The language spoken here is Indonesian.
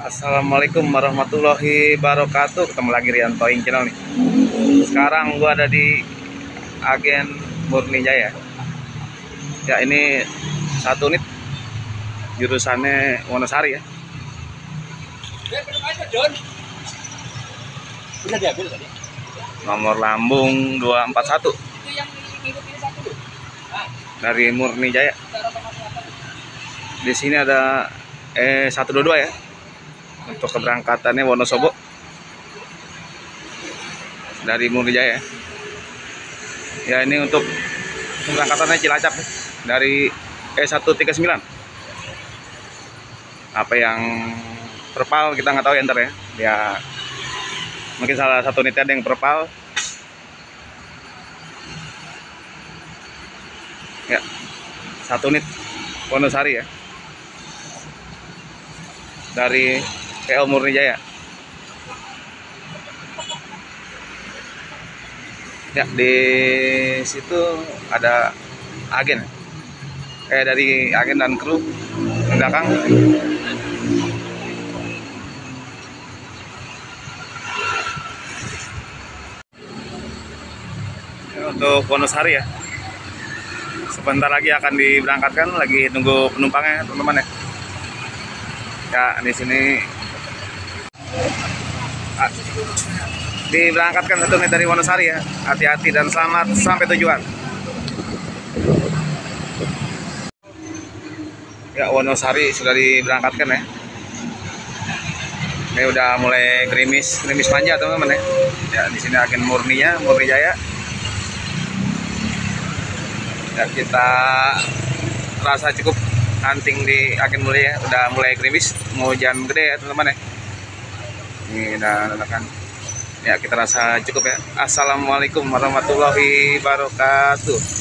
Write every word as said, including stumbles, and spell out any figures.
Assalamualaikum warahmatullahi wabarakatuh. Ketemu lagi Rianto Ing Channel nih. Sekarang gua ada di Agen Murni Jaya. Ya, ini satu unit jurusannya Wonosari ya. Bisa diambil tadi. Nomor lambung dua empat satu Itu yang ngikutin satu. Nah, dari Murni Jaya. Di sini ada eh satu dua dua ya. Untuk keberangkatannya Wonosobo dari Murni Jaya. Ya, ini untuk keberangkatannya Cilacap ya, dari E seratus tiga puluh sembilan. Apa yang perpal kita nggak tahu ya ntar ya. Ya mungkin salah satu unitnya ada yang perpal. Ya, satu unit Wonosari ya, dari P O Murni Jaya. Ya, di situ ada agen, eh dari agen dan kru di belakang. Ya, untuk Wonosari ya, sebentar lagi akan diberangkatkan, lagi tunggu penumpangnya teman-teman ya. Ya, di sini ah, diberangkatkan satu unit dari Wonosari ya. Hati-hati dan selamat sampai tujuan. Ya, Wonosari sudah diberangkatkan ya. Ini udah mulai gerimis, gerimis manja teman-teman ya. Ya, di sini agen Murninya, Murni Jaya. Ya, kita rasa cukup hunting di agen Murni ya. Udah mulai gerimis, mau hujan gede ya teman-teman ya. Ini udah kan. Ya, kita rasa cukup ya. Assalamualaikum warahmatullahi wabarakatuh.